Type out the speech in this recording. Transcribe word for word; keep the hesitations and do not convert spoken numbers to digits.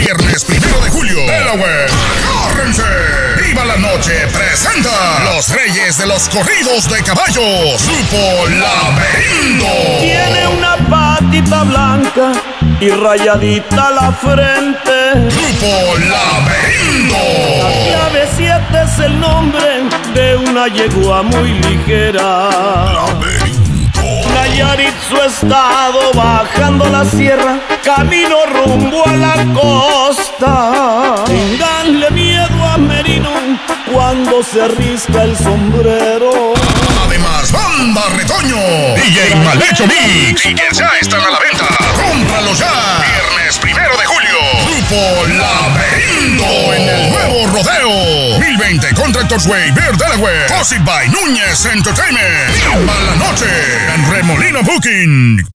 Viernes primero de julio, Delaware. ¡Agárrense! ¡Viva la Noche! Presenta Los Reyes de los Corridos de Caballos, Grupo Laberinto. Tiene una patita blanca y rayadita la frente. Grupo Laberinto. La clave siete es el nombre de una yegua muy ligera. Laberinto. Nayarit su estado, bajando la sierra, camino rumbo a la costa. Ténganle miedo a Merino cuando se arrisca el sombrero. Además, Banda Retoño, D J Malecho Mix, tickets ya están a la venta. ¡Cómpralos ya! Viernes primero de julio, Grupo Laberinto en el nuevo rodeo. mil veinte Contractors Way, Bear Delaware. Hosted by Núñez Entertainment. ¡Viva la Noche! En Remolino Booking.